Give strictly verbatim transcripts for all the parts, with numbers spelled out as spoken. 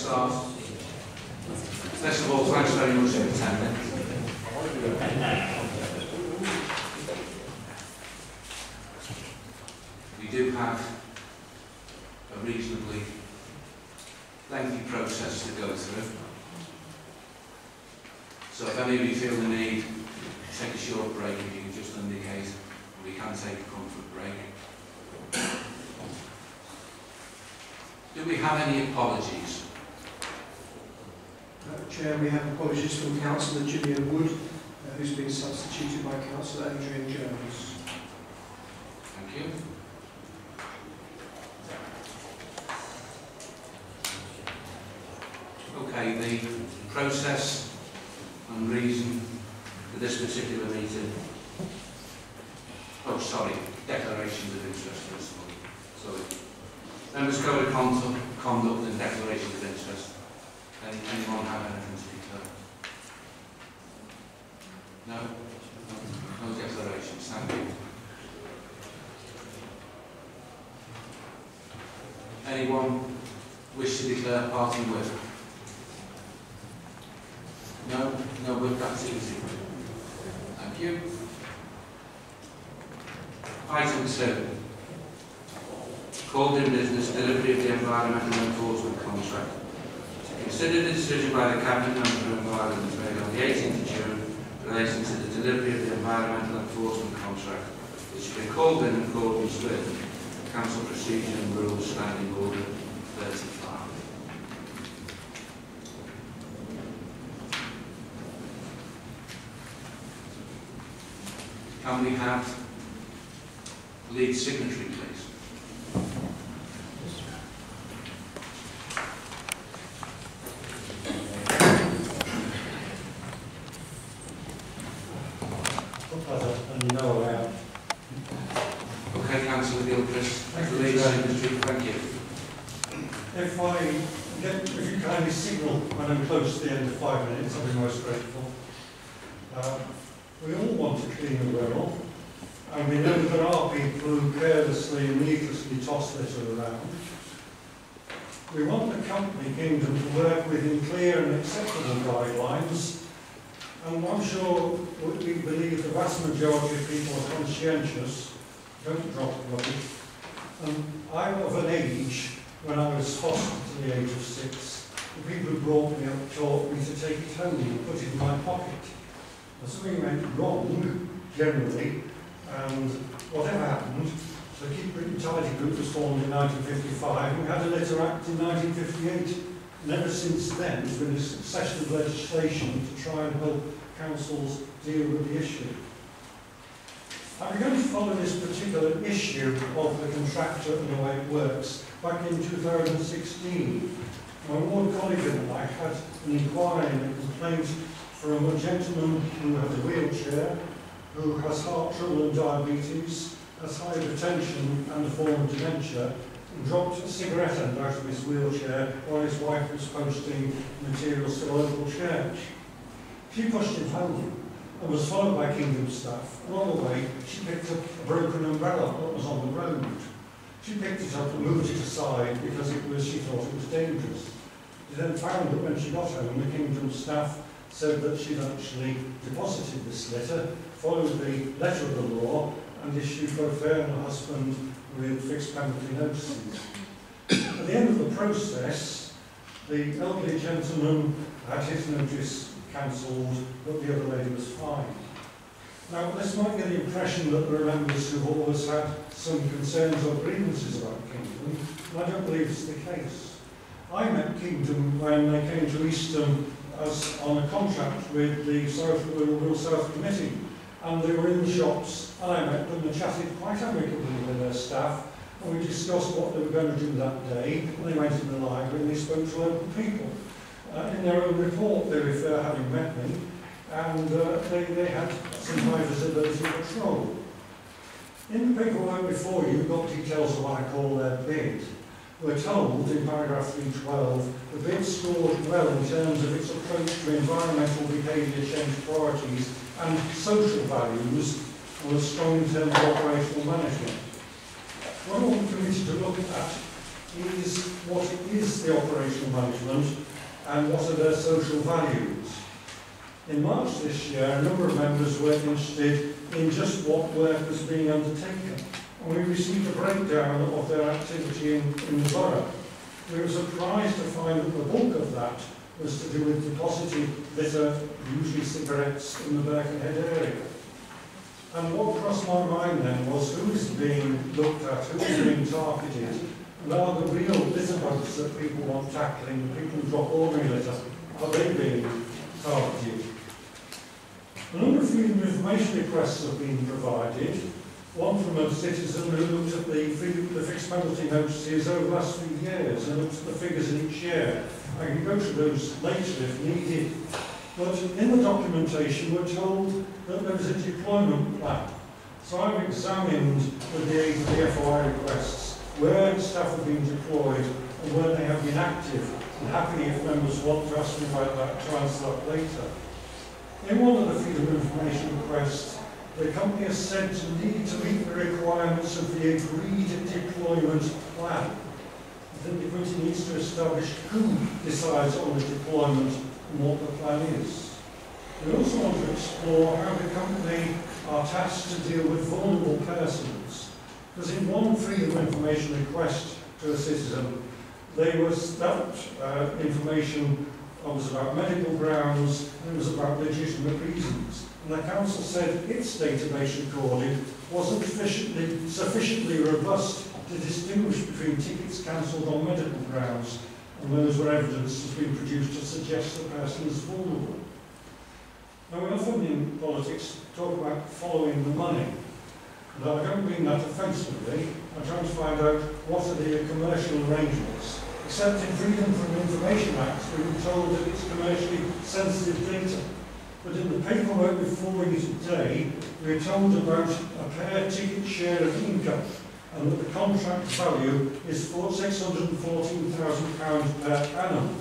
start. First of all, thanks very much for attending. We do have a reasonably lengthy process to go through. So if any of you feel the need to take a short break, if you can just indicate, we can take a comfort break. Do we have any apologies? Uh, Chair, we have apologies from Councillor Gillian Wood, uh, who's been substituted by Councillor Adrian Jones. Thank you. Okay, the process and reason for this particular meeting. Oh, sorry, declarations of interest first of all. Sorry. Members' Code of Conduct, conduct and declarations of interest. Any, anyone have anything to declare? No? No, no declarations, thank you. Anyone wish to declare parting with? No? No, with that's easy. Thank you. Item two. Called in business delivery of the environmental enforcement contract. To consider the decision by the Cabinet Member for Environment made on the eighteenth of June relating to the delivery of the environmental enforcement contract, which has been called in accordance with Council Procedure and Rules Standing Order thirty-five. Can we have lead signatory, please? No, I am. Okay, Councillor Gilchrist, the lead signatory, thank you. If I get, if you kindly signal when I'm close to the end of five minutes, I'll be most grateful. Uh, we all want a cleaner Wirral, and we know there are people who carelessly and needlessly toss litter around. We want the company kingdom to work within clear and acceptable guidelines, and I'm sure we believe the vast majority of people are conscientious, don't drop rubbish. And I'm of an age when I was fostered to the age of six. The people who brought me up taught me to take it home and put it in my pocket. And something went wrong, generally, and whatever happened, the Keep Britain Tidy Group was formed in nineteen fifty-five, and we had a Litter Act in nineteen fifty-eight. And ever since then, there's been a succession of legislation to try and help councils deal with the issue. I'm going to follow this particular issue of the contractor and the way it works. Back in two thousand sixteen, my ward colleague and I had an inquiry and a complaint from a gentleman who has a wheelchair, who has heart trouble and diabetes, has hypertension and a form of dementia, and dropped a cigarette end out of his wheelchair while his wife was posting materials to a local church. She pushed him home and was followed by Kingdom staff. Along the way, she picked up a broken umbrella that was on the road. She picked it up and moved it aside because it was, she thought it was dangerous. She then found that when she got home, the Kingdom staff said that she'd actually deposited this litter, followed the letter of the law, and issued both her and her husband with fixed penalty notices. At the end of the process, the elderly gentleman had his notice cancelled, but the other lady was fine. Now, this might give the impression that there are members who've always had some concerns or grievances about Kingdom, and I don't believe it's the case. I met Kingdom when they came to Eastham as on a contract with the South Wirral South Committee, and they were in the shops, and I met them and chatted quite amicably with their staff, and we discussed what they were going to do that day, and they went in the library and they spoke to local people. Uh, in their own report, they refer having met me, and uh, they, they had some high visibility patrol. In the paperwork before you, you've got details of what I call their bid. We're told in paragraph three twelve, the bid scored well in terms of its approach to environmental behaviour change priorities and social values, and was strong in terms of operational management. What I want the committee to look at is what is the operational management and what are their social values. In March this year, a number of members were interested in just what work was being undertaken, and we received a breakdown of their activity in, in the borough. We were surprised to find that the bulk of that was to do with deposited litter, usually cigarettes, in the Birkenhead area. And what crossed my mind then was who is being looked at, who is being targeted, and are the real litter bugs that people want tackling, the people who drop ordinary litter, are they being targeted? A number of freedom of information requests have been provided. One from a citizen who looked at the, free, the fixed penalty notices over the last few years and looked at the figures in each year. I can go through those later if needed. But in the documentation we're told that there is a deployment plan. So I've examined with the aid of the F O I requests where staff have been deployed and where they have been active. And happy if members want to ask me about that, to answer that later. In one of the freedom of information requests, the company has said to need to meet the requirements of the agreed deployment plan. I think the committee needs to establish who decides on the deployment and what the plan is. We also want to explore how the company are tasked to deal with vulnerable persons. Because in one freedom of information request to a citizen, they was that uh, information was about medical grounds and it was about legitimate reasons. And the council said its database recording wasn't sufficiently, sufficiently robust to distinguish between tickets cancelled on medical grounds and those where evidence has been produced to suggest the person is vulnerable. Now we often in politics talk about following the money. And I don't mean that offensively. I'm trying to find out what are the commercial arrangements. Except in Freedom from Information Act, we were told that it's commercially sensitive data. But in the paperwork before you today, we're told about a per ticket share of income and that the contract value is for six hundred and fourteen thousand pounds per annum.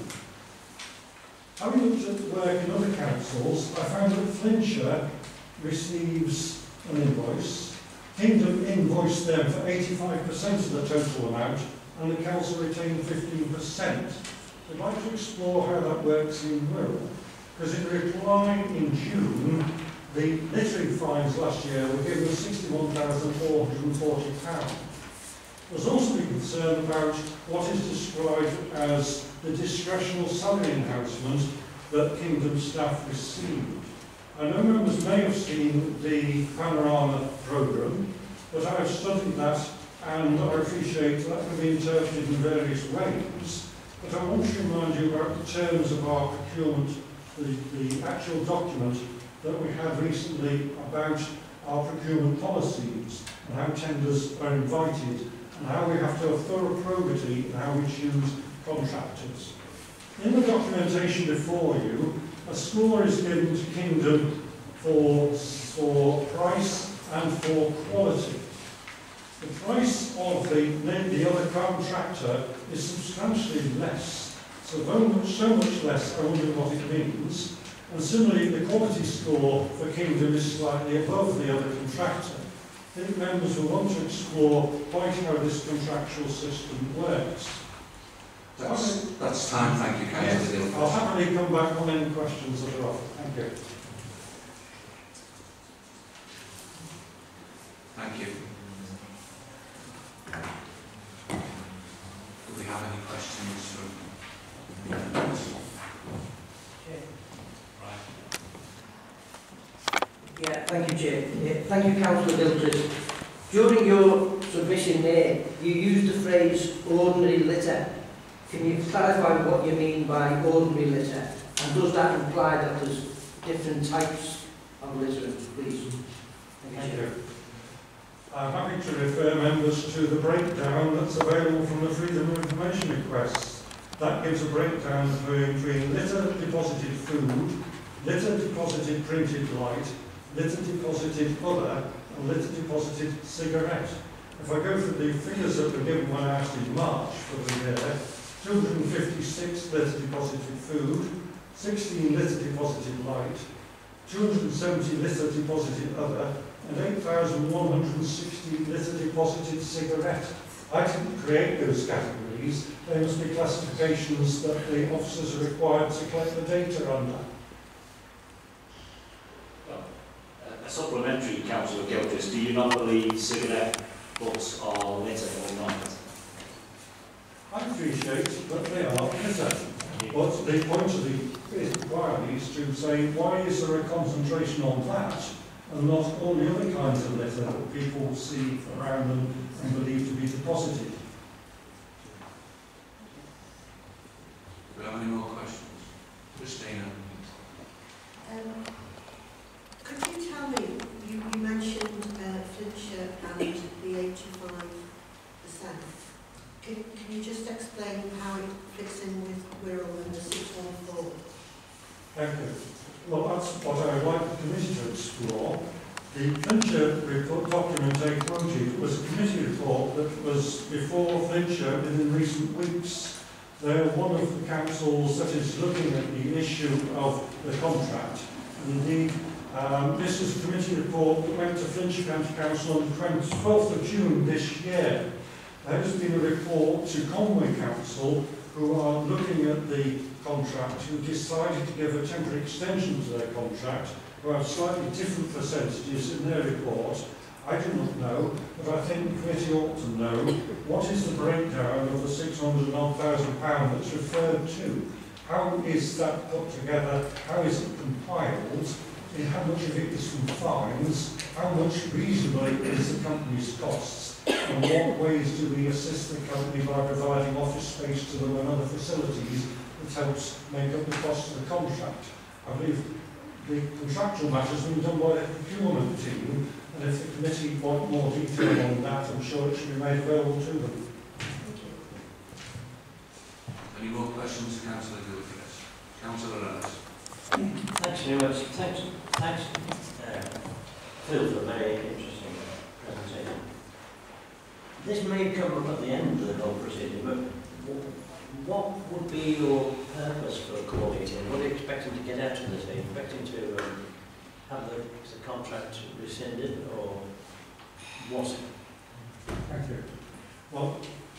Having looked at work in other councils, I found that Flintshire receives an invoice. Kingdom invoiced them for eighty-five percent of the total amount, and the council retained fifteen percent. I'd like to explore how that works in Wirral, because in reply in June, the littering fines last year were given sixty-one thousand four hundred and forty pounds. There's also been concern about what is described as the discretional salary enhancement that Kingdom staff received. I know members may have seen the Panorama programme, but I've studied that and I appreciate that can be interpreted in various ways. But I want to remind you about the terms of our procurement, the, the actual document that we had recently about our procurement policies and how tenders are invited and how we have to have thorough probity in how we choose contractors. In the documentation before you, a score is given to Kingdom for, for price and for quality. The price of the, the other contractor is substantially less, so very much, so much less, I wonder what it means. And similarly, the quality score for Kingdom is slightly above the other contractor. I think members will want to explore quite how this contractual system works. That's, that's time, thank you, Councillor Yes, Dilford. I'll happily come back on any questions that are offered. Thank you. Thank you. Do we have any questions from the members? Yeah, thank you, Chair. Yeah, thank you, Councillor Dilford. During your submission there, you used the phrase ordinary litter. Can you clarify what you mean by ordinary litter? And does that imply that there's different types of litter, please? Thank you. I'm happy to refer members to the breakdown that's available from the Freedom of Information requests. That gives a breakdown between litter deposited food, litter deposited printed light, litter deposited other, and litter deposited cigarette. If I go through the figures that were given when I asked in March for the year, two hundred and fifty-six litter deposited food, sixteen litter deposited light, two hundred and seventy litter deposited other, and eight thousand one hundred and sixty litter deposited cigarette. I didn't create those categories. phrase, there must be classifications that the officers are required to collect the data under. A supplementary, Councillor Gilchrist, do you not believe cigarette butts are litter or not? I appreciate that they are litter, but the point of the inquiry is to say, why is there a concentration on that and not all the other kinds of litter that people see around them and believe to be deposited? Do we have any more questions? Christina? Um, could you tell me, you, you mentioned uh, Flintshire and the eighty-five percent. Can, can you just explain how it fits in with Wirral and the six one four? Thank you. Well, that's what I would like the committee to explore. The Flintshire report document I quoted was a committee report that was before Flintshire within recent weeks. They're one of the councils that is looking at the issue of the contract. And indeed, um, this is a committee report that went to Flintshire County Council on the twelfth of June this year. There has been a report to Conway Council, who are looking at the contract, who decided to give a temporary extension to their contract, who have slightly different percentages in their report. I do not know, but I think the committee ought to know what is the breakdown of the six hundred thousand pounds that's referred to. How is that put together? How is it compiled? In how much of it is from fines? How much reasonably is the company's costs? And what ways do we assist the company by providing office space to them and other facilities that helps make up the cost of the contract? I believe the contractual matters have been done by the procurement team, and if the committee want more detail on that, I'm sure it should be made available to them. Thank you. Any more questions, Councillor Gilchrist? Councillor Ellis? Thanks very much. Thanks, thanks uh, Phil, for a very interesting presentation. This may come up at the end of the whole proceeding, but what would be your purpose for calling it in? What are you expecting to get out of this? Are you expecting to um, have the, the contract rescinded, or what? Thank you. Well,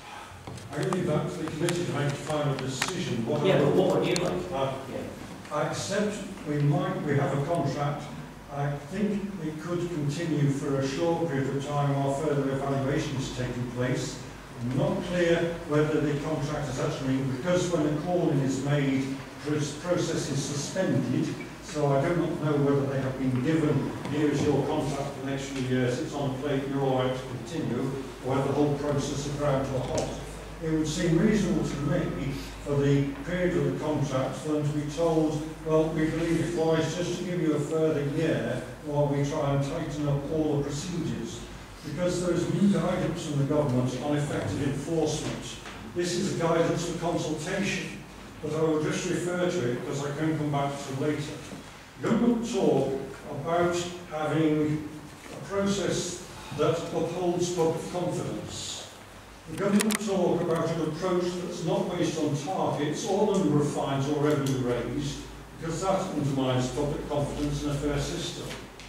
I leave that to the committee to make a final decision. What Yeah, I but would- what would you like? Uh, Yeah. I accept we might, we have a contract. I think it could continue for a short period of time while further evaluation is taking place. I'm not clear whether the contract is actually, because when a call-in is made, the process is suspended, so I do not know whether they have been given, here is your contract for the next few years, it's on a plate, you're all right to continue, or whether the whole process is ground to a halt. It would seem reasonable to me for the period of the contract for them to be told, well, we believe it wise just to give you a further year while we try and tighten up all the procedures. Because there is new guidance from the government on effective enforcement. This is a guidance for consultation, but I will just refer to it because I can come back to it later. Government talk about having a process that upholds public confidence. The government talk about an approach that's not based on targets or the number of fines or revenue raised, because that undermines public confidence in a fair system.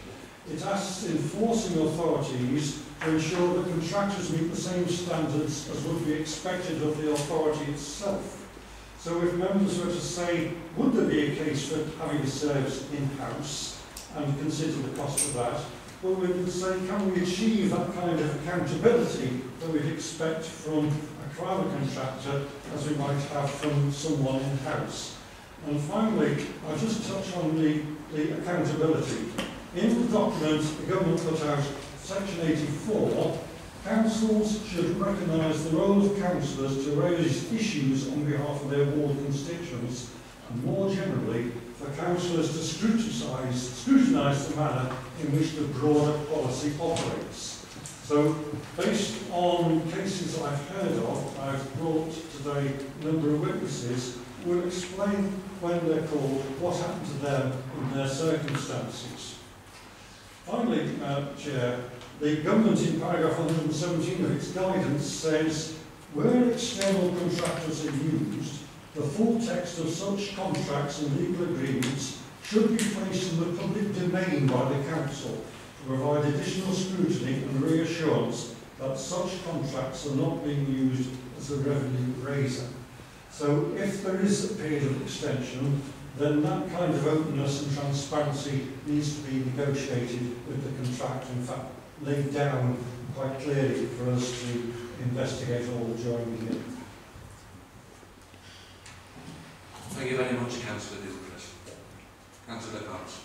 It asks enforcing authorities to ensure that contractors meet the same standards as would be expected of the authority itself. So if members were to say, would there be a case for having a service in-house and consider the cost of that, well, we would say, can we achieve that kind of accountability that we'd expect from a private contractor as we might have from someone in-house? And finally, I'll just touch on the, the accountability. In the document, the government put out section eighty-four, councils should recognise the role of councillors to raise issues on behalf of their ward constituents, and more generally, for councillors to scrutinise, scrutinise the manner in which the broader policy operates. So, based on cases I've heard of, I've brought today a number of witnesses who will explain when they're called, what happened to them in their circumstances. Finally, uh, Chair, the government in paragraph one hundred seventeen of its guidance says, where external contractors are used, the full text of such contracts and legal agreements should be placed in the public domain by the Council to provide additional scrutiny and reassurance that such contracts are not being used as a revenue raiser. So if there is a period of extension, then that kind of openness and transparency needs to be negotiated with the contract, in fact, laid down quite clearly for us to investigate all joining in. Thank you very much, Councillor Gilchrist. Councillor Cox.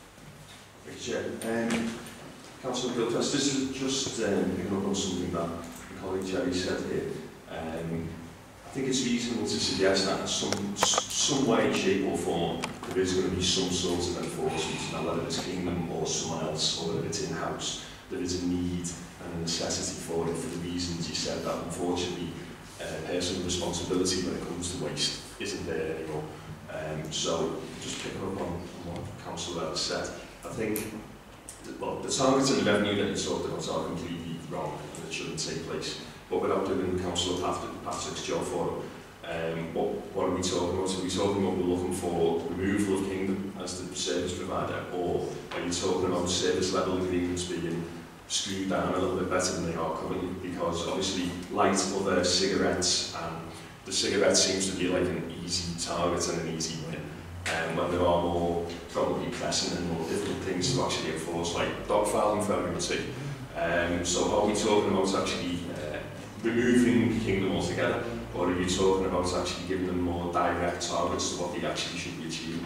Thank you, Chair. Um, Councillor Gilchrist, this is just um, picking up on something that my colleague Jerry said here. Um, I think it's reasonable to suggest that in some, some way, shape or form, there is going to be some sort of enforcement, now whether it's Kingdom or someone else, or whether it's in-house. There is a need and a necessity for it for the reasons you said, that unfortunately uh, personal responsibility when it comes to waste isn't there anymore. Um, so, just picking up on, on what Councillor Ellis said, I think that, well, the targets and the revenue that you talked about are completely wrong and it shouldn't take place. But without doing Councillor Patrick's job for him, um, what, what are we talking about? Are we talking about we're looking for removal of Kingdom as the service provider, or are you talking about service level agreements being screwed down a little bit better than they are currently? Because obviously, like other cigarettes, and the cigarette seems to be like an easy target and an easy win. And um, when there are more probably pressing and more different things to actually enforce, like dog filing for everyone too. Um, so are we talking about actually uh, removing Kingdom altogether, or are you talking about actually giving them more direct targets to what they actually should be achieving?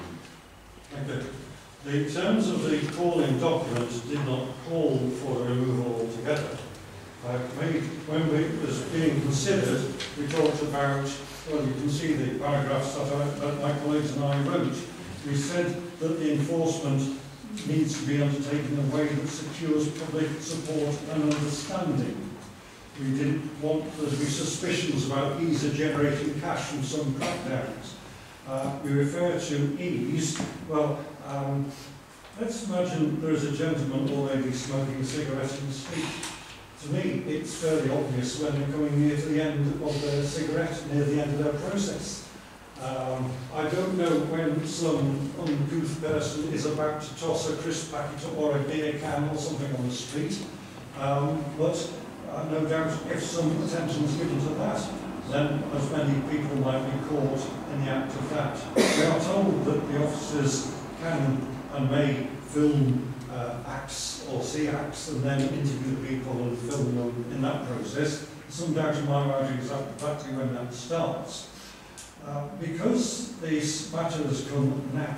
Okay. The terms of the calling document did not call for a removal altogether. Uh, made, when we, it was being considered, we talked about, well, you can see the paragraphs that, I, that my colleagues and I wrote. We said that the enforcement needs to be undertaken in a way that secures public support and understanding. We didn't want there to be suspicions about ease of generating cash from some crackdowns. Uh, we refer to ease. Well, um, let's imagine there is a gentleman or lady smoking a cigarette in the street. To me, it's fairly obvious when they're coming near to the end of their cigarette, near the end of their process. Um, I don't know when some uncouth person is about to toss a crisp packet or a beer can or something on the street, um, but uh, no doubt if some attention is given to that, then as many people might be caught in the act of that. We are told that the officers can and may film uh, acts or see acts and then interview the people and film them in that process. Some doubt in my mind exactly when that starts. Uh, because these matters come now,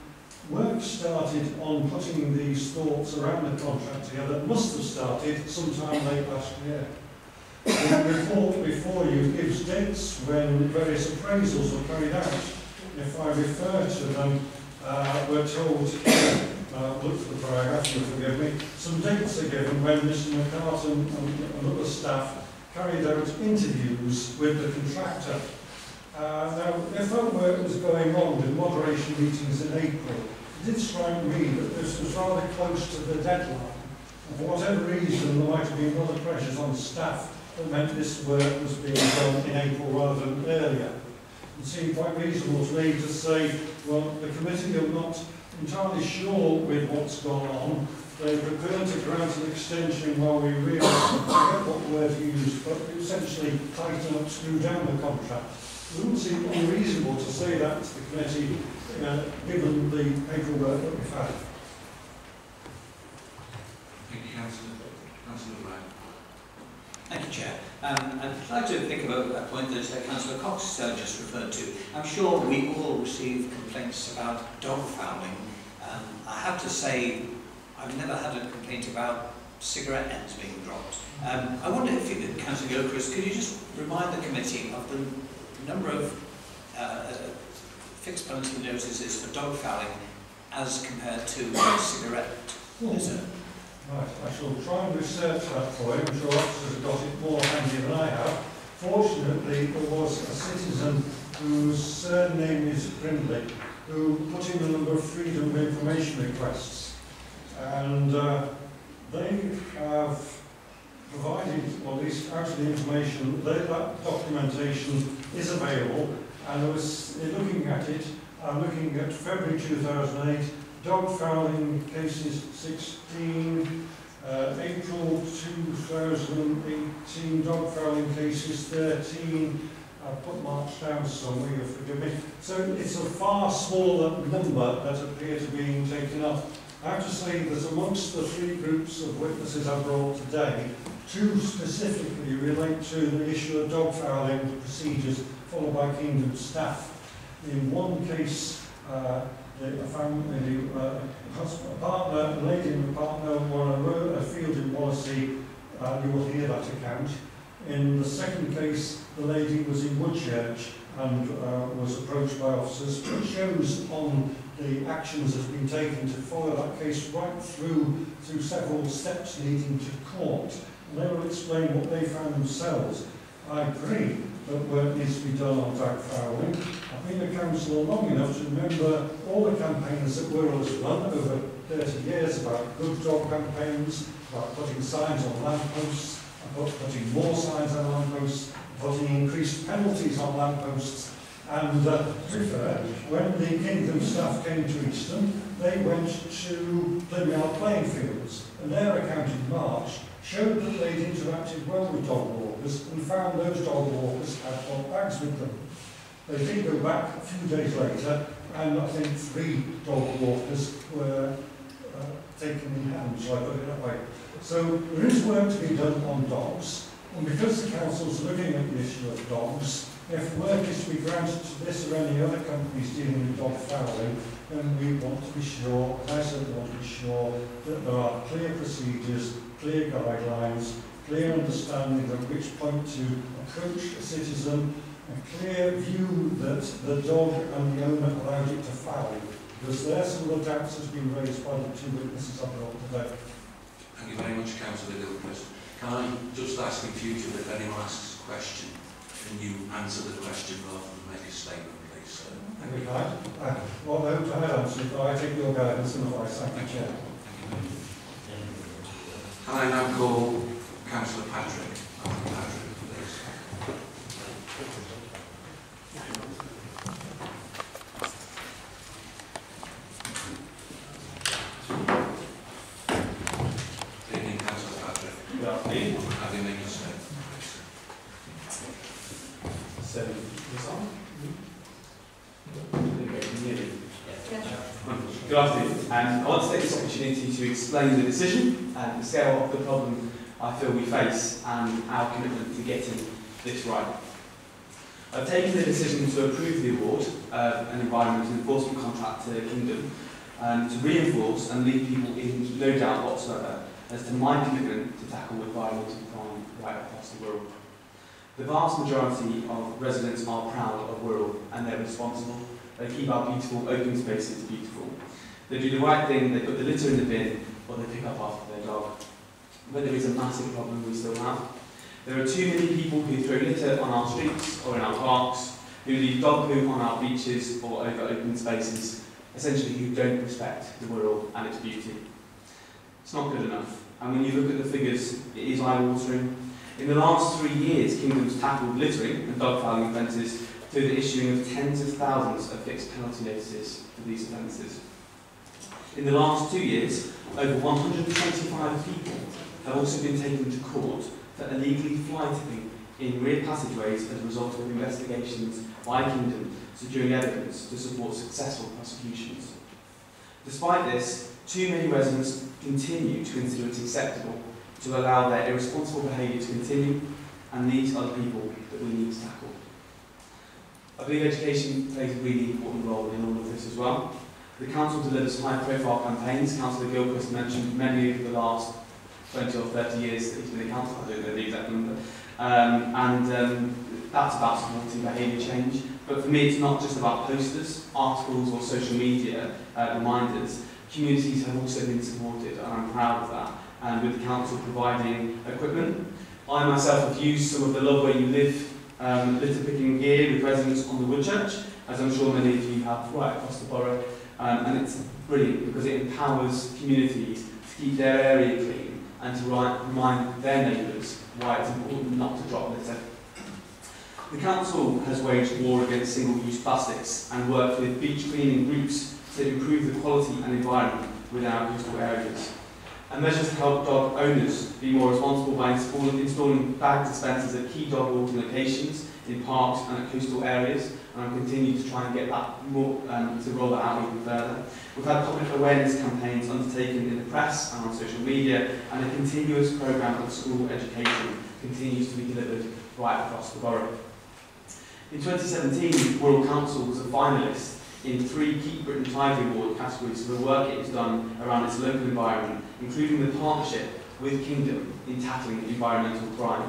work started on putting these thoughts around the contract together must have started sometime late last year. The report before you gives dates when various appraisals were carried out. If I refer to them, uh, we're told, uh, look for the paragraph, you'll forgive me, some dates are given when Mister McCartan and, and other staff carried out interviews with the contractor. Uh, now, if that work was going on with moderation meetings in April, it did strike me that this was rather close to the deadline. And for whatever reason, there might have been other pressures on staff that meant this work was being done in April rather than earlier. It seemed quite reasonable to me to say, well, the committee are not entirely sure with what's gone on. They prepared to grant an extension while we realise, I forget what word you used, but essentially tighten up, screw down the contract. It wouldn't seem unreasonable to say that to the committee, uh, given the paperwork that we've had. Thank you, Councillor. Councillor Brown. Thank you, Chair. Um, I'd like to think about a point that uh, Councillor Cox uh, just referred to. I'm sure we all receive complaints about dog fouling. Um, I have to say, I've never had a complaint about cigarette ends being dropped. Um, I wonder if you, Councillor Gilchrist, could you just remind the committee of the number of uh, fixed penalty notices for dog fouling as compared to cigarette? Is it? Right, I shall try and research that for you. I'm sure officers have got it more handy than I have. Fortunately, there was a citizen whose surname is Brindley, who put in a number of freedom of information requests. And uh, they have provided, or at least out of the information, that, that documentation is available. And I was looking at it, I'm looking at February two thousand eight, dog fouling cases sixteen, Uh, April two thousand eighteen, dog fouling cases thirteen. I've put March down somewhere, you'll forgive me. So it's a far smaller number that appear to be being taken up. I have to say that amongst the three groups of witnesses I brought today, two specifically relate to the issue of dog fouling procedures followed by Kingdom staff. In one case, uh, the a family, uh, husband, a partner, a lady and a partner were on a, road, a field in Wallasey, uh, you will hear that account. In the second case, the lady was in Woodchurch and uh, was approached by officers. It shows on the actions that have been taken to follow that case right through through several steps leading to court. And they will explain what they found themselves. I agree that work needs to be done on dog fouling. I've been a councillor long enough to remember all the campaigns that Wirral has run over thirty years about good dog campaigns, about putting signs on lampposts, about putting more signs on lampposts, putting increased penalties on lampposts. And uh, to be fair, when the Kingdom staff came to Easton, they went to Plymouth playing fields, and their account in March showed that they'd interacted well with dog walkers and found those dog walkers had dog bags with them. They did go back a few days later, and I think three dog walkers were uh, taken in hand, shall I put it that way. So there is work to be done on dogs, and because the council's looking at the issue of dogs, if work is to be granted to this or any other companies dealing with dog fouling, then we want to be sure, and I certainly want to be sure, that there are clear procedures, clear guidelines, clear understanding of which point to approach a citizen, a clear view that the dog and the owner allowed it to foul. Because there are some of the doubts that's been raised by the two witnesses I brought today. Thank you very much, Councillor Gilchrist. Can I just ask in future that if anyone asks a question, can you answer the question rather than make a statement, please? So, Thank you, Guy. Uh, well, I hope I had answered, but I take your guidance and advice. Thank you, Chair. Can I now call Councillor Patrick? Councillor Patrick, please. Good evening, Councillor Patrick. Good afternoon. Have you made your statement, please? So, is on? Good afternoon. Um, I want to take this opportunity to explain the decision and the scale of the problem I feel we face and our commitment to getting this right. I've taken the decision to approve the award of an environmental enforcement contract to Kingdom um, to reinforce and leave people in no doubt whatsoever as to my commitment to tackle environmental crime right across the world. The vast majority of residents are proud of Wirral and they're responsible. They keep our beautiful open spaces beautiful. They do the right thing, they put the litter in the bin, or they pick up after their dog. But there is a massive problem we still have. There are too many people who throw litter on our streets or in our parks, who leave dog poo on our beaches or over open spaces, essentially who don't respect the Wirral and its beauty. It's not good enough. And when you look at the figures, it is eye-watering. In the last three years, Kingdom's tackled littering and dog fouling offences through the issuing of tens of thousands of fixed penalty notices for these offences. In the last two years, over one hundred twenty-five people have also been taken to court for illegally fly tipping in rear passageways as a result of investigations by Kingdom securing evidence to support successful prosecutions. Despite this, too many residents continue to consider it acceptable to allow their irresponsible behaviour to continue, and these are the people that we need to tackle. I believe education plays a really important role in all of this as well. The Council delivers high-profile campaigns. Councillor Gilchrist mentioned many of the last twenty or thirty years that he's been in Council, I don't know the exact number, um, and um, that's about supporting behaviour change. But for me, it's not just about posters, articles or social media uh, reminders. Communities have also been supported, and I'm proud of that, and with the Council providing equipment. I myself have used some of the Love Where You Live um, litter picking gear with residents on the Woodchurch, as I'm sure many of you have right across the borough, um, and it's brilliant because it empowers communities to keep their area clean and to remind their neighbours why it's important not to drop litter. The Council has waged war against single-use plastics and worked with beach cleaning groups to improve the quality and environment within our coastal areas. and measures to help dog owners be more responsible by installing, installing bag dispensers at key dog walking locations in parks and at coastal areas, and I'll continue to try and get that more, um, to roll that out even further. We've had public awareness campaigns undertaken in the press and on social media, and a continuous programme of school education continues to be delivered right across the borough. In twenty seventeen, Wirral Council was a finalist in three Keep Britain Tidy Award categories for the work it has done around its local environment, including the partnership with Kingdom in tackling environmental crime.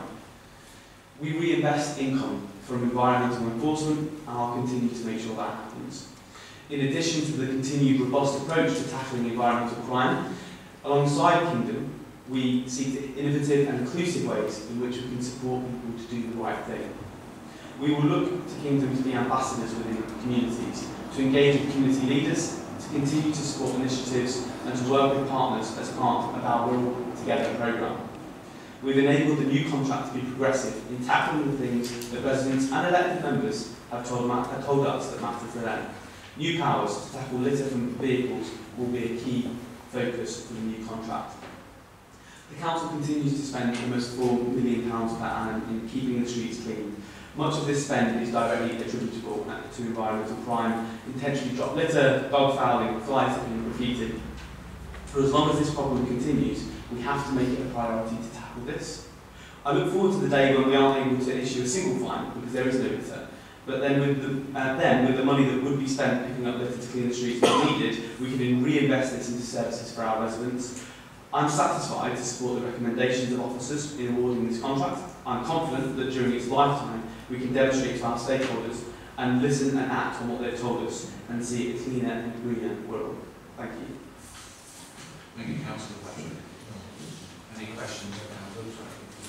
We reinvest income from environmental enforcement, and I'll continue to make sure that happens. In addition to the continued robust approach to tackling environmental crime, alongside Kingdom, we seek innovative and inclusive ways in which we can support people to do the right thing. We will look to Kingdom to be ambassadors within communities, to engage with community leaders, to continue to support initiatives and to work with partners as part of our Wirral Together programme. We've enabled the new contract to be progressive in tackling the things that residents and elected members have told, have told us that matter to them. New powers to tackle litter from vehicles will be a key focus for the new contract. The Council continues to spend almost four million pounds per annum in keeping the streets clean. Much of this spend is directly attributable to environmental crime, intentionally dropped litter, dog fouling, fly tipping and graffiti. For as long as this problem continues, we have to make it a priority to tackle this. I look forward to the day when we aren't able to issue a single fine because there is no litter. But then with the, uh, then, with the money that would be spent picking up litter to clean the streets when needed, we can reinvest this into services for our residents. I'm satisfied to support the recommendations of officers in awarding this contract. I'm confident that during its lifetime, we can demonstrate to our stakeholders and listen and act on what they've told us and see a cleaner and greener world. Thank you. Thank you, Councillor Patrick. Any questions of Councillor?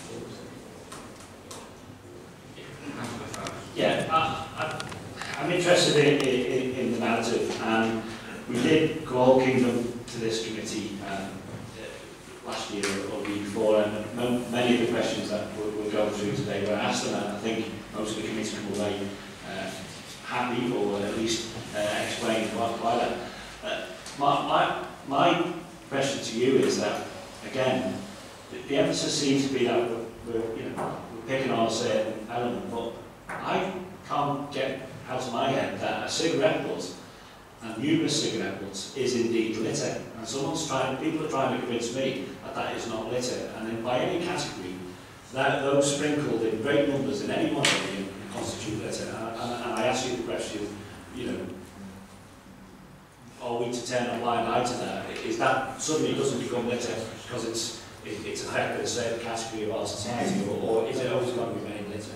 Councillor Farage. Yeah, I, I, I'm interested in, in, in the narrative, and we did call Kingdom to this committee um, last year or the year before, and no, many of the questions that we're, we're going through today were asked, and I think most of the committee were very uh, happy, or at least uh, explained why, why that. Uh, my, my, my question to you is that, again, the, the emphasis seems to be that we're, we're, you know, we're picking on a certain element, but I can't get out of my head that a cigarette butt and numerous cigarette butts is indeed litter. And someone's trying, people are trying to convince me that that is not litter. And then by any category, that those sprinkled in great numbers in any one of them constitute litter. And, and, and I ask you the question, you know, are we to turn a blind eye to that? Is that suddenly doesn't become litter because it's it, it's affected a certain category of our society, or, or is it always going to remain litter?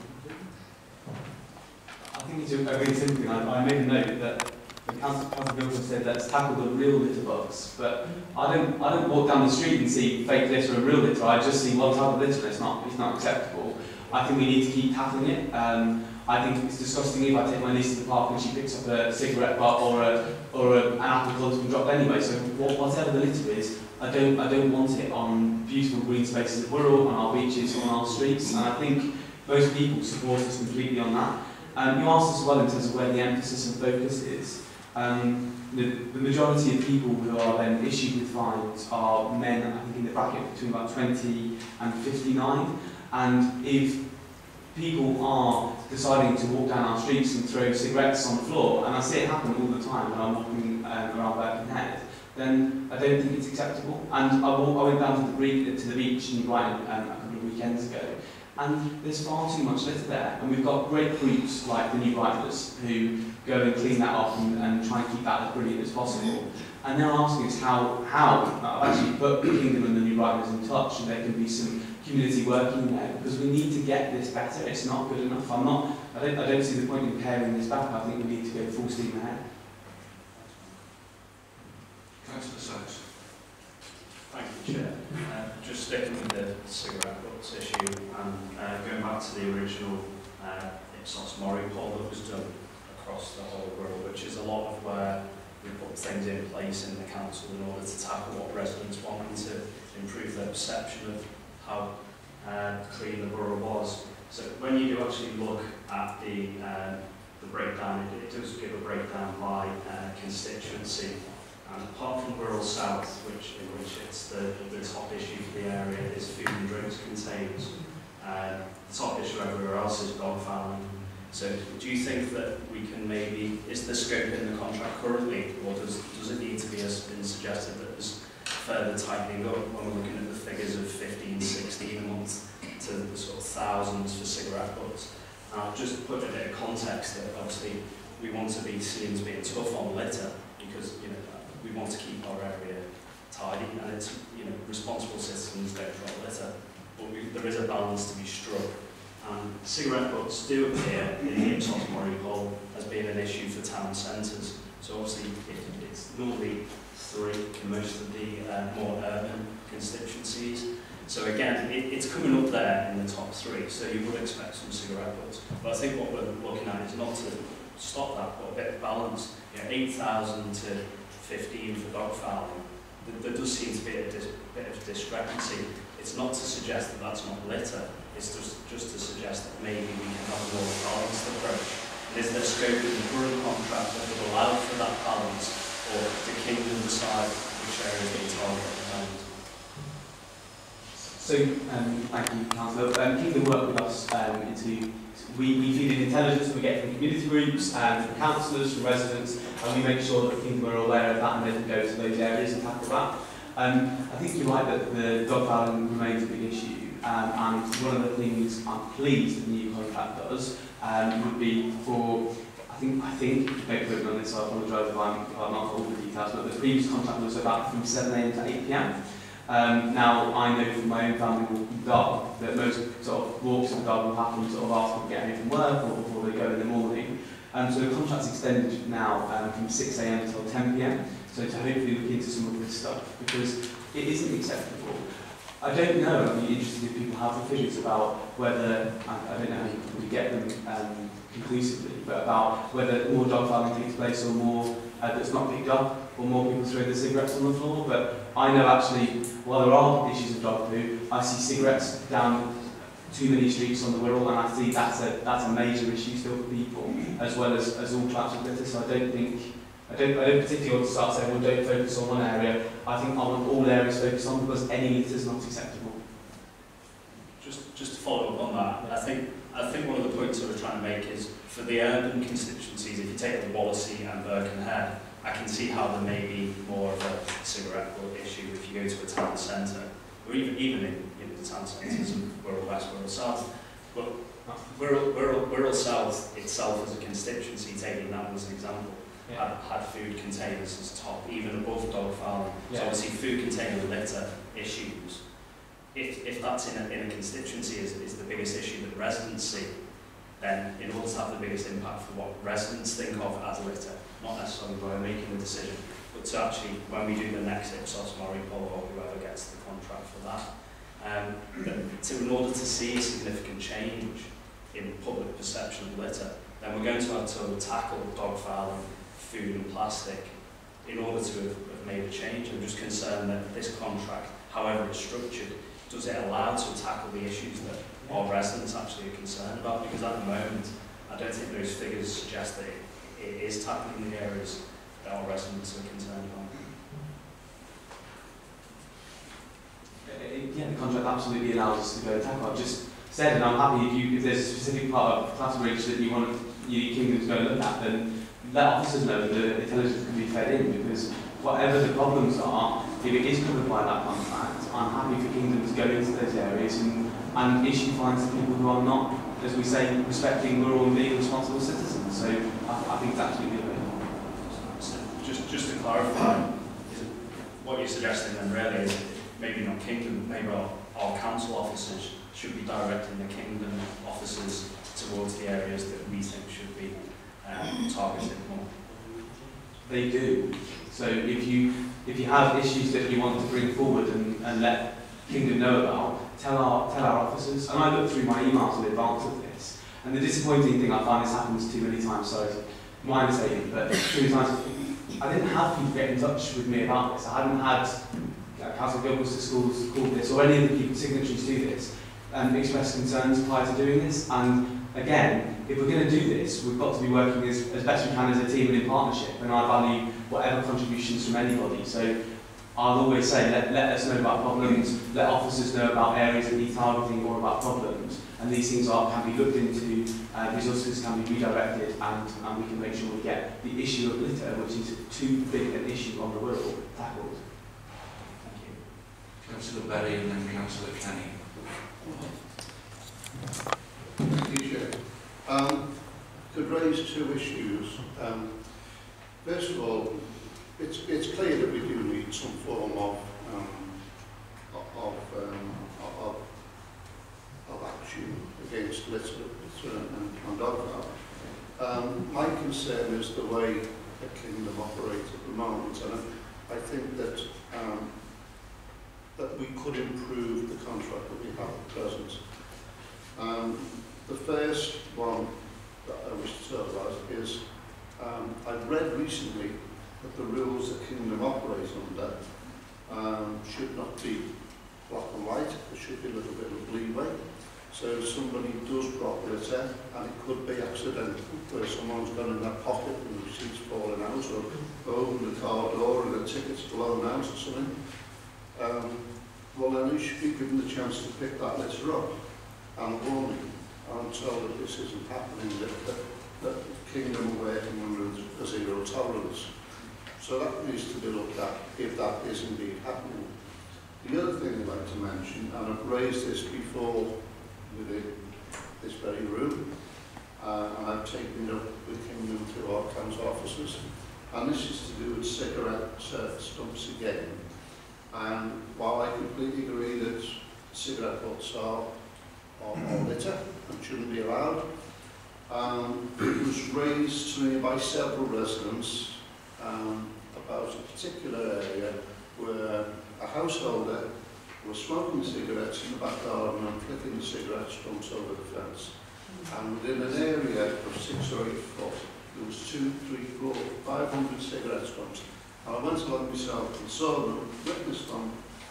I think it's a really simple thing. I, I made a note that the Council Council said let's tackle the real litter bugs, but I don't I don't walk down the street and see fake litter and real litter. I just see one type of litter. It's not it's not acceptable. I think we need to keep tackling it. Um, I think it's disgusting if I take my niece to the park and she picks up a cigarette butt or a or a, an apple cod that's been dropped anyway. So what, whatever the litter is, I don't I don't want it on beautiful green spaces at Wirral, on our beaches, on our streets. And I think most people support us completely on that. Um, you asked as well in terms of where the emphasis and focus is. Um, the, the majority of people who are then issued with fines are men, I think in the bracket between about twenty and fifty-nine. And if people are deciding to walk down our streets and throw cigarettes on the floor, and I see it happen all the time when I'm walking um, around Birkenhead, then I don't think it's acceptable. And I, walk, I went down to the, bre to the beach in Brighton um, a couple of weekends ago, and there's far too much litter there. And we've got great groups like the New Brightoners who go and clean that off and, and try and keep that as brilliant as possible. And they're asking us how, how I've actually put Kingdom and the New Brightoners in touch, and there can be some community working there, because we need to get this better. It's not good enough. I'm not, I don't, I don't see the point in paring this back. I think we need to go full steam ahead. Councillor Sykes. Thank you, Chair. Uh, just sticking with the cigarette butts issue and uh, going back to the original uh, Ipsos Mori poll that was done across the whole world, which is a lot of where we put things in place in the council in order to tackle what residents want and to improve their perception of how uh, clean the borough was. So when you do actually look at the, uh, the breakdown, it, it does give a breakdown by uh, constituency. And apart from Wirral South, which in which it's the, the top issue for the area is food and drinks containers, uh, the top issue everywhere else is dog fouling. So do you think that we can maybe, is the scope in the contract currently, or does, does it need to be, as been suggested, that there's further tightening up when we're looking at the figures of fifteen, sixteen a month to the sort of thousands for cigarette butts? And I'll just put a bit of context that obviously we want to be seen as being tough on litter because, you know, we want to keep our area tidy, and it's, you know, responsible citizens don't drop litter, but we, there is a balance to be struck. And cigarette butts do appear in the Ipsos Mori poll as being an issue for town centres. So obviously it, it's normally three in most of the uh, more urban constituencies. So again, it, it's coming up there in the top three, so you would expect some cigarette butts. But I think what we're looking at is not to stop that, but a bit of balance. You know, eight thousand to fifteen for dog fouling. There, there does seem to be a dis bit of discrepancy. It's not to suggest that that's not litter. It's just, just to suggest that maybe we can have a more balanced approach. And is there scope in the current contract that would allow for that balance, or the Kingdom decide which areas they target at the moment? So, um, thank you, Councillor. Um, Kingdom work with us um, into, we, we feed in intelligence that we get from community groups, and from councillors, from residents, and we make sure that Kingdom are aware of that and they can go to those areas and tackle that. Um, I think you're right that the dog fouling remains a big issue. Um, and one of the things I'm pleased the new contract does um, would be for, I think, I think, don't quote me on this, so I apologise if I'm, if I'm not all the details, but the previous contract was about from seven A M to eight P M. Um, now, I know from my own family walking the dog that most sort of walks of the dog will happen sort of after we get home from work or before they go in the morning. Um, so the contract's extended now um, from six A M until ten P M, so to hopefully look into some of this stuff, because it isn't acceptable. I don't know, I'd be interested if people have the figures about whether, I, I don't know how you can get them um, conclusively, but about whether more dog fouling takes place or more uh, that's not picked up, or more people throw their cigarettes on the floor. But I know actually, while there are issues of dog poo, I see cigarettes down too many streets on the Wirral, and I see that's a, that's a major issue still for people, as well as, as all types of litter, so I don't think, I don't, I don't particularly want to start saying, well, don't focus on one area. I think I want all areas focused on, because any litter is not acceptable. Just, just to follow up on that, I think, I think one of the points that we're trying to make is, for the urban constituencies, if you take the Wallasey and Birkenhead, I can see how there may be more of a cigarette butt issue if you go to a town centre, or even, even in, in the town centres of Wirral West, Wirral South. But Wirral, Wirral, Wirral South itself as a constituency, taking that as an example, yeah. had, had food containers as top, even above dog fouling. Yeah. So obviously food container litter issues, if, if that's in a, in a constituency is, is the biggest issue that residents see, then in order to have the biggest impact for what residents think of as litter, not necessarily by making the decision, but to actually, when we do the next Ipsos Mori poll or whoever gets the contract for that, um, to, in order to see a significant change in public perception of litter, then we're going to have to tackle dog fouling, food and plastic in order to have, have made a change. I'm just concerned that this contract, however it's structured, does it allow to tackle the issues that our residents actually are concerned about? Because at the moment, I don't think those figures suggest that it, it is tackling the areas that our residents are concerned about. Yeah, the contract absolutely allows us to go and tackle. I've just said, and I'm happy if, you, if there's a specific part of Clatterbridge that you want you Kingdom to go and look at, then let officers know that the intelligence can be fed in, because whatever the problems are, if it is covered by that contract, I'm happy for Kingdom to go into those areas and, and issue fines to people who are not, as we say, respecting rural and being responsible citizens. So I, I think it's absolutely available. So just, just to clarify, is it, what you're suggesting then really is maybe not Kingdom, maybe our, our council officers should be directing the Kingdom officers towards the areas that we think should be um, targeted more. They do. So if you if you have issues that you want to bring forward and, and let Kingdom know about, tell our tell our officers. And I looked through my emails in advance of this, and the disappointing thing I find, this happens too many times, sorry, my mistake, but too many times I didn't have people get in touch with me about this. I hadn't had uh, Council Gilchrist schools call this, or any of the people signatories to this, and express concerns prior to doing this. And again, if we're going to do this, we've got to be working as, as best we can as a team and in partnership, and I value whatever contributions from anybody. So I'll always say, let, let us know about problems, let officers know about areas that need targeting or about problems, and these things are, can be looked into, uh, resources can be redirected, and, and we can make sure we get the issue of litter, which is too big an issue on the Wirral, tackled. Thank you. Councillor Berry and then Councillor Kenny. Thank you, Chair. Um, could raise two issues. Um, first of all, it's, it's clear that we do need some form of um, of, um, of of action against litter, litter and, and dog fowl. Um, my concern is the way the Kingdom operates at the moment, and I think that um, that we could improve the contract that we have at present. Um, the first one that I wish to talk about is um, I've read recently that the rules that Kingdom operates under um, should not be black and white. There should be a little bit of leeway. So if somebody does drop litter, and it could be accidental, where someone's gone in their pocket and the receipt's fallen out, or opened the car door and the ticket's blown out or something, um, well then you should be given the chance to pick that litter up and warning. I'm told that this isn't happening, that, that, that Kingdom are working under a zero tolerance. So that needs to be looked at if that is indeed happening. The other thing I'd like to mention, and I've raised this before within this very room, uh, and I've taken it up with Kingdom through our council officers, and this is to do with cigarette uh, stumps again. And while I completely agree that cigarette butts are, are, are litter and shouldn't be allowed, um, it was raised to me by several residents um, about a particular area where a householder was smoking cigarettes in the back garden and flicking the cigarette stumps over the fence. And within an area of six or eight foot, there was two, three, four, five hundred cigarette stumps. And I went along myself and saw them, witnessed them,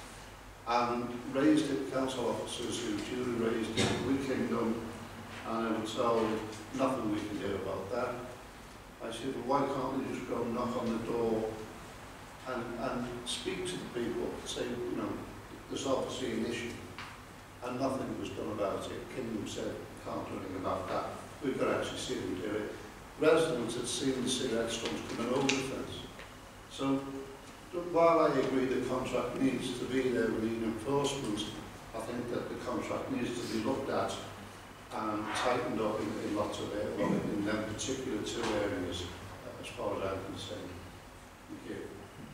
and raised it to council officers who duly raised it with Kingdom, and I was told nothing we can do about that. I said, well, why can't we just go and knock on the door and, and speak to the people, say, you know, there's obviously an issue, and nothing was done about it. Kingdom said, can't do anything about that. We could actually see them do it. Residents had seen the cigarette stumps coming over the fence. So, while I agree the contract needs to be there, we need enforcement, I think that the contract needs to be looked at and tightened up in, in lots of areas, well, in them particular two areas, uh, as far as I'm concerned. Thank you.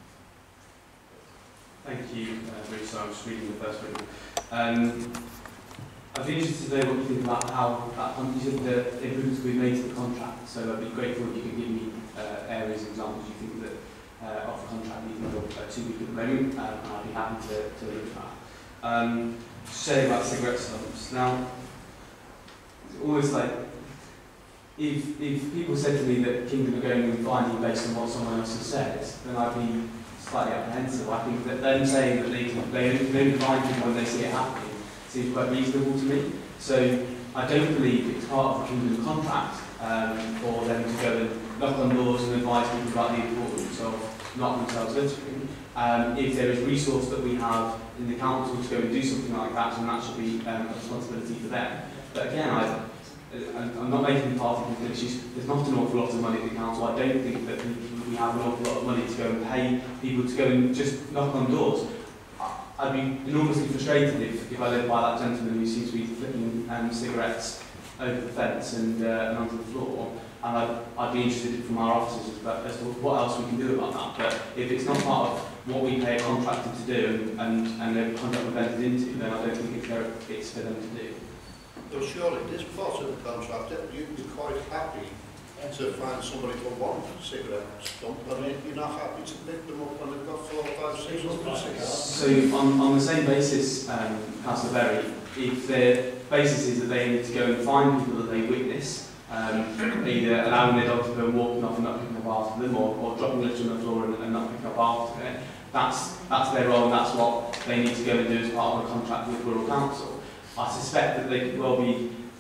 Thank you, uh, Rich. So I'm just reading the first one. Um, I'd be interested to know what you think about how that you said the improvements we've made to the contract. So I'd be grateful if you could give me uh, areas and examples you think that uh, of the contract you think are uh, too weak at the moment, um, and I'd be happy to, to look at that. Um, say about cigarette stumps. Now, it's almost like if if people said to me that Kingdom are going and finding based on what someone else has said, then I'd be slightly apprehensive. I think that them saying that they can they only find people when they see it happening seems quite reasonable to me. So I don't believe it's part of the Kingdom contract um, for them to go and knock on doors and advise people about the importance of not themselves littering. Um, if there is resource that we have in the council to go and do something like that, then that should be um, a responsibility for them. But again, I, I'm not making party issues. There's not an awful lot of money at the council. I don't think that we have an awful lot of money to go and pay people to go and just knock on doors. I'd be enormously frustrated if, if I lived by that gentleman who seems to be flicking um, cigarettes over the fence and, uh, and onto the floor. And I'd, I'd be interested from our officers as to what else we can do about that. But if it's not part of what we pay a contractor to do and, and the contract we've entered into, then I don't think it's, there, it's for them to do. Well, surely this part of the contract, you'd be quite happy to find somebody for one cigarette stump, but you're not happy to pick them up when they've got four, five, six hundred cigarettes. So on, on the same basis, um, Councillor Berry, if the basis is that they need to go and find people that they witness, um, either allowing their dog to go walking off and not picking up after them, or, or dropping litter on the floor and, and not picking up after it, that's, that's their role and that's what they need to go and do as part of a contract with Wirral Council. I suspect that they could well be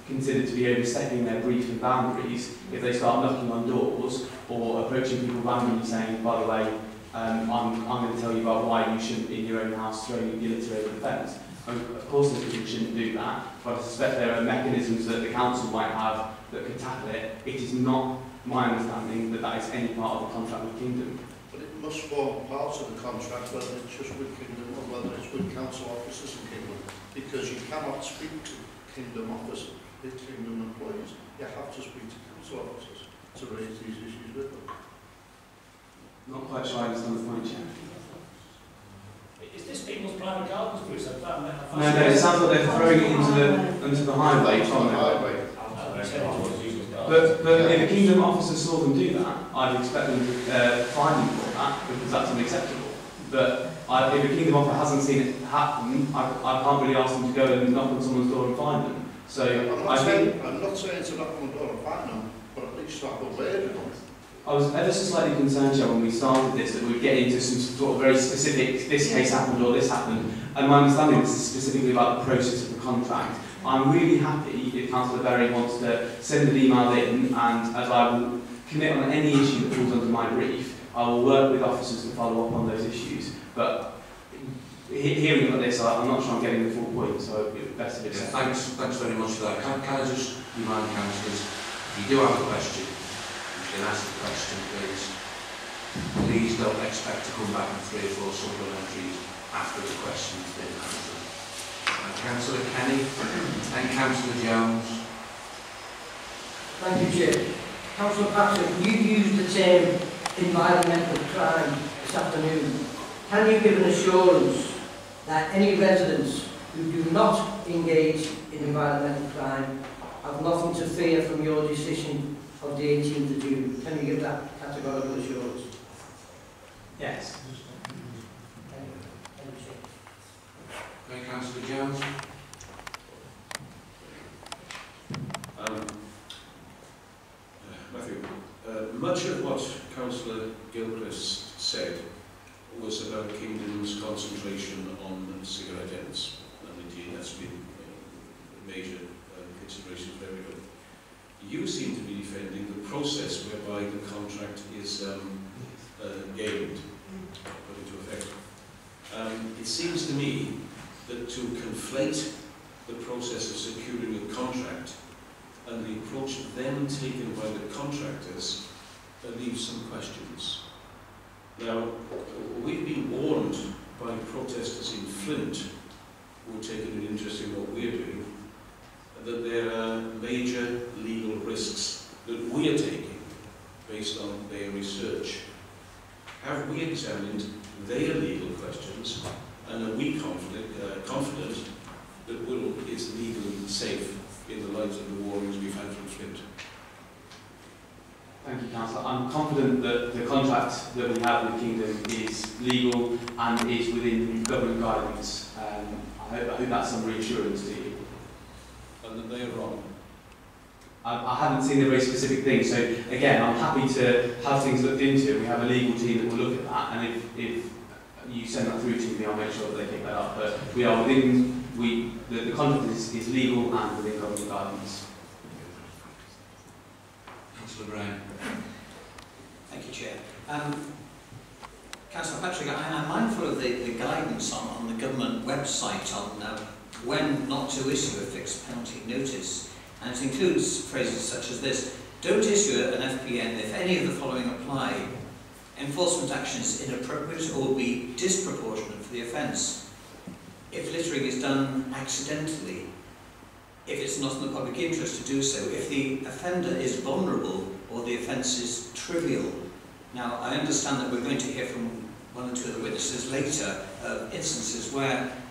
considered to be overstepping their brief and boundaries if they start knocking on doors or approaching people randomly saying, by the way, um, I'm, I'm going to tell you about why you shouldn't in your own house throw your litter over the fence. Um, of course the people shouldn't do that, but I suspect there are mechanisms that the council might have that could tackle it. It is not my understanding that that is any part of the contract with Kingdom. But it must form part of the contract, whether it's just with Kingdom or whether it's with council officers in Kingdom, because you cannot speak to Kingdom officers, with Kingdom employees. You have to speak to council officers to raise these issues with them. Not quite sure I understand the point, Chair. Is this people's private gardens, Bruce? I've done that. No, no, it sounds like they're throwing it into the, into the highway from the there. highway. But, but if a Kingdom officer saw them do that, I'd expect them to uh, fine them for that, because that's unacceptable. But I, if a Kingdom officer hasn't seen it happen, I, I can't really ask them to go and knock on someone's door and find them. So I'm not, I saying, think I'm not saying to knock on the door and find them, but at least have a word with them. I was ever so slightly concerned, Joe, when we started this, that we'd get into some sort of very specific, this case happened or this happened. And my understanding is specifically about the process of the contract. I'm really happy if Councillor Berry wants to send an email in, and as I will commit on any issue that falls under my brief, I will work with officers to follow up on those issues. But he hearing it like this, I, I'm not sure I'm getting the full point, so it would be best if it's... Yeah, thanks, thanks very much for that. Can, can I just remind councillors, if you do have a question, you can ask the question, please. Please don't expect to come back with three or four supplementaries after the question's been answered. Uh, Councillor Kenny and Councillor Jones. Thank you, Chair. Councillor Patrick, you used the term environmental crime this afternoon. Can you give an assurance that any residents who do not engage in environmental crime have nothing to fear from your decision of the eighteenth of June? Can you give that categorical assurance? Yes. Okay, Councillor Jones. Um, Matthew, uh, much of what Councillor Gilchrist said was about Kingdom's concentration on cigarette ends, and indeed that's been uh, a major uh, consideration for everybody. You seem to be defending the process whereby the contract is um, uh, gained, put into effect. Um, it seems to me that to conflate the process of securing a contract and the approach then taken by the contractors uh, leaves some questions. Now, we've been warned by protesters in Flint, who are taking an interest in what we're doing, that there are major legal risks that we are taking based on their research. Have we examined their legal questions, and are we confident, uh, confident that Whittle is legally safe in the light of the warnings we've had from Flint? Thank you, Councillor. I'm confident that the contract that we have with Kingdom is legal and is within government guidance. Um, I, hope, I hope that's some reassurance to you. And that they are wrong? I, I haven't seen the very specific things, so again, I'm happy to have things looked into. We have a legal team that will look at that, and if, if you send that through to me, I'll make sure that they pick that up. But we are within, we, the, the contract is, is legal and within government guidance. Councillor Brown. Thank you, Chair. Um, Councillor Patrick, I am mindful of the, the guidance on, on the government website on uh, when not to issue a fixed penalty notice, and it includes phrases such as this: don't issue an F P N if any of the following apply. Enforcement action is inappropriate or will be disproportionate for the offence. If littering is done accidentally, if it's not in the public interest to do so, if the offender is vulnerable or the offence is trivial. Now, I understand that we're going to hear from one or two of the witnesses later of instances where